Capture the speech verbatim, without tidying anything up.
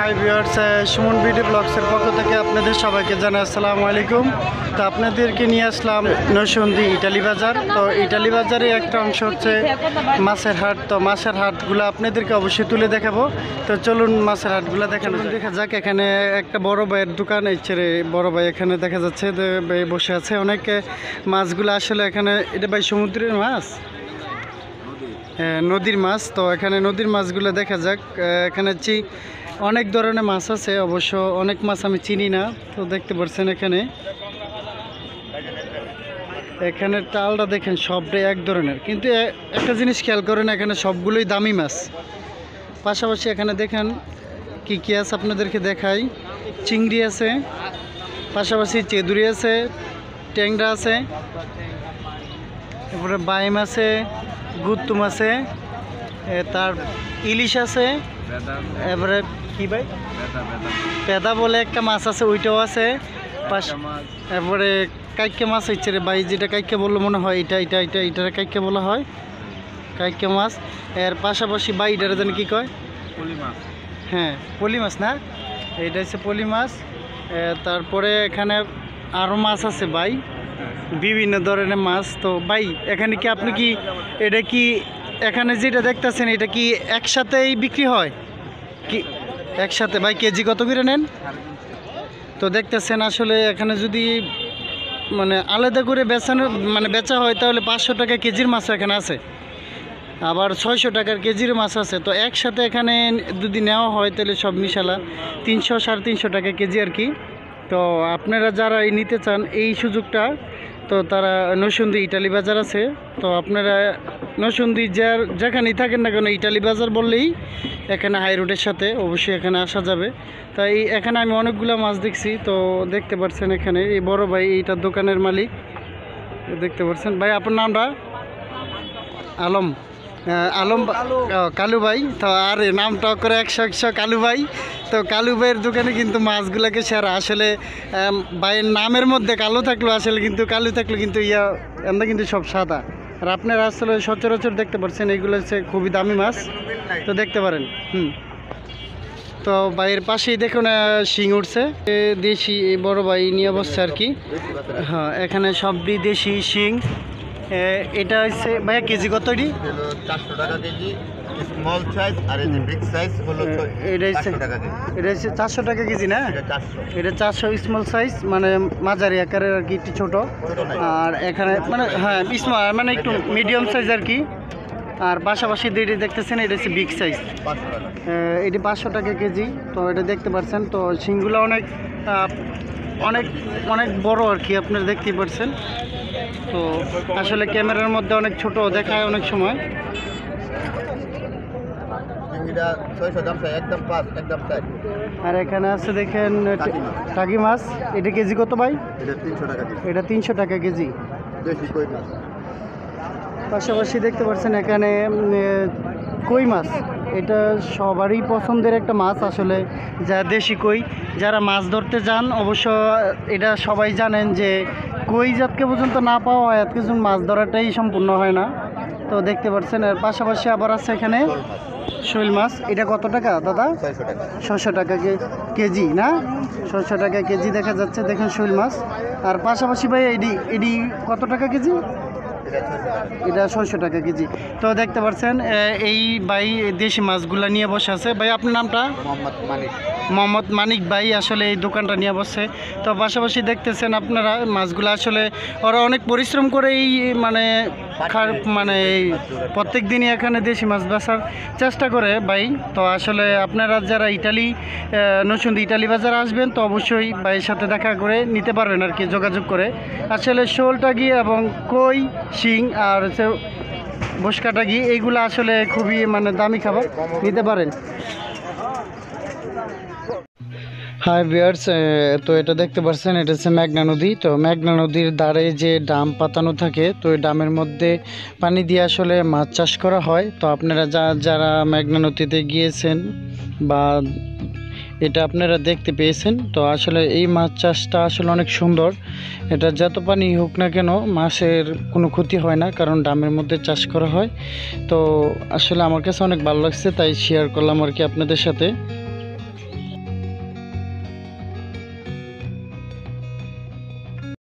High viewers, Suman BD ব্লগসের পক্ষ থেকে আপনাদের সবাইকে জানাই আসসালামু আলাইকুম। তো আপনাদেরকে নিয়ে আসলাম নরসিংদী ইটালি বাজার। তো ইটালি বাজারে একটা অংশ হচ্ছে মাছের হাট। তো মাছের হাটগুলো আপনাদেরকে অবশ্যই তুলে দেখাবো। তো চলুন মাছের হাটগুলো দেখানো দেখা যাক। এখানে একটা বড় ভাইয়ের দোকান, এই ছেড়ে বড় ভাই এখানে দেখা যাচ্ছে বসে আছে। অনেক মাছগুলো আসলে এখানে, এটা ভাই সমুদ্রের মাছ, হ্যাঁ নদীর মাছ। তো এখানে নদীর মাছগুলো দেখা যাক। এখানে চি অনেক ধরনের মাছ আছে, অবশ্য অনেক মাছ আমি চিনি না। তো দেখতে পাচ্ছেন এখানে এখানে টালটা দেখেন সবটাই এক ধরনের, কিন্তু একটা জিনিস খেয়াল করেন, এখানে সবগুলোই দামি মাছ। পাশাপাশি এখানে দেখেন কি কি আছে আপনাদেরকে দেখাই। চিংড়ি আছে, পাশাপাশি চেদুরি আছে, ট্যাংরা আছে, তারপরে বাইম আছে, গুত্তুম আছে, তার ইলিশ আছে, এবারে কি ভাই পেদা বলে একটা মাছ আছে, ওইটাও আছে। এরপরে কাইকে মাছ হচ্ছে রে ভাই, যেটা কাইকে বললো মনে হয়, এটা এটা এটা এটা কাইকে বলা হয়, কাইকে মাছ। এর পাশাপাশি ভাই এটার যেন কী কয়, পলি মাছ। হ্যাঁ পলি মাছ না, এইটা হচ্ছে পলি মাছ। তারপরে এখানে আরও মাছ আছে ভাই, বিভিন্ন ধরনের মাছ। তো ভাই এখানে কি আপনি কি এটা কি এখানে যেটা দেখতেছেন এটা কি একসাথেই বিক্রি হয় কি একসাথে? ভাই কেজি কত করে নেন? তো দেখতেছেন আসলে এখানে যদি মানে আলাদা করে বেচানো মানে বেচা হয় তাহলে পাঁচশো টাকা কেজির মাছ এখানে আছে, আবার ছয়শো টাকার কেজির মাছ আছে। তো একসাথে এখানে যদি নেওয়া হয় তাহলে সব মিশালা তিনশো সাড়ে তিনশো টাকা কেজি আর কি। তো আপনারা যারা এই নিতে চান এই সুযোগটা, তো তারা নরসিংদী ইটালি বাজার আছে। তো আপনারা নরসিংদী যার যেখানেই থাকেন না কেন, ইটালি বাজার বললেই এখানে হাই রোডের সাথে অবশ্যই এখানে আসা যাবে। তাই এখানে আমি অনেকগুলো মাছ দেখছি। তো দেখতে পাচ্ছেন এখানে এই বড় ভাই, এইটার দোকানের মালিক, দেখতে পাচ্ছেন। ভাই আপনার নামটা? আলম আলম কালু ভাই। তো আর নামটা করে একশো একশো কালু ভাই। তো কালু ভাইয়ের দোকানে কিন্তু মাছগুলোকে সেরা। আসলে ভাইয়ের নামের মধ্যে কালো থাকলো, আসলে কিন্তু কালু থাকলো কিন্তু ইয়া আমরা কিন্তু সব সাদা। আর আপনারা আসলে সচরাচর দেখতে পাচ্ছেন এইগুলো হচ্ছে খুবই দামি মাছ। তো দেখতে পারেন। হুম তো ভাইয়ের পাশেই দেখুন শিং উঠছে, দেশি বড় ভাই নিয়ে বসছে আর কি। হ্যাঁ এখানে সবই দেশি শিং। এটা হচ্ছে ভাইয়া কেজি কত? এটি চারশো টাকা কেজি স্মল সাইজ, আর এই যে বিগ সাইজ হলো এটা হচ্ছে টাকা কেজি। এটা হচ্ছে চারশো টাকা কেজি না? এটা চারশো, এটা চারশো স্মল সাইজ, মানে মাঝারি আকারের আর কি, একটু ছোটো। আর এখানে মানে হ্যাঁ স্মল মানে একটু মিডিয়াম সাইজ আর কি। আর পাশাপাশি যেটি দেখতেছেন এটা হচ্ছে বিগ সাইজ, এটি পাঁচশো টাকা কেজি। তো এটা দেখতে পাচ্ছেন। তো শিংগুলো অনেক অনেক অনেক বড় আর কি, আপনারা দেখতেই পাচ্ছেন। তো আসলে ক্যামেরার মধ্যে অনেক ছোট দেখায় অনেক সময়। আর এখানে আছে দেখেন টাকি মাছ, এটা কেজি কত ভাই? এটা তিনশো টাকা কেজি। পাশাপাশি দেখতে পাচ্ছেন এখানে কই মাছ, এটা সবারই পছন্দের একটা মাছ। আসলে যা দেশি কই, যারা মাছ ধরতে যান অবশ্য এটা সবাই জানেন যে কই জাতকে পর্যন্ত না পাওয়া হয় এত কিছু মাছ ধরাটাই সম্পূর্ণ হয় না। তো দেখতে পাচ্ছেন এর পাশাপাশি আবার আছে এখানে শৈল মাছ। এটা কত টাকা দাদা? ছশো টাকা কেজি না? ছশো টাকা কেজি দেখা যাচ্ছে দেখেন শৈল মাছ। আর পাশাপাশি ভাই এডি এডি কত টাকা কেজি? এটা ছয়শো টাকা কেজি। তো দেখতে পাচ্ছেন এই ভাই দেশি মাছগুলা নিয়ে বসে আছে। ভাই আপনার নামটা? মোহাম্মদ মানিক। মোহাম্মদ মানিক ভাই আসলে এই দোকানটা নিয়ে বসছে। তো পাশাপাশি দেখতেছেন আপনারা মাছগুলো আসলে ওরা অনেক পরিশ্রম করে এই মানে মানে এই প্রত্যেক দিনই এখানে দেশি মাছ বেচার চেষ্টা করে ভাই। তো আসলে আপনারা যারা ইটালি নরসিংদী ইটালি বাজার আসবেন তো অবশ্যই ভাইয়ের সাথে দেখা করে নিতে পারবেন আর কি, যোগাযোগ করে। আসলে শোল টাকি এবং কই, শিং আর হচ্ছে বসকা টাকি, এইগুলো আসলে খুবই মানে দামি খাবার, নিতে পারেন। হাই ভিউয়ার্স, তো এটা দেখতে পাচ্ছেন এটা হচ্ছে মেঘনা নদী। তো মেঘনা নদীর ধারে যে ডাম পাতানো থাকে, তো এই ডামের মধ্যে পানি দিয়ে আসলে মাছ চাষ করা হয়। তো আপনারা যা যারা মেঘনা নদীতে গিয়েছেন বা এটা আপনারা দেখতে পেয়েছেন, তো আসলে এই মাছ চাষটা আসলে অনেক সুন্দর। এটা যত পানি হোক না কেন মাছের কোনো ক্ষতি হয় না, কারণ ডামের মধ্যে চাষ করা হয়। তো আসলে আমার কাছে অনেক ভালো লাগছে, তাই শেয়ার করলাম আর কি আপনাদের সাথে।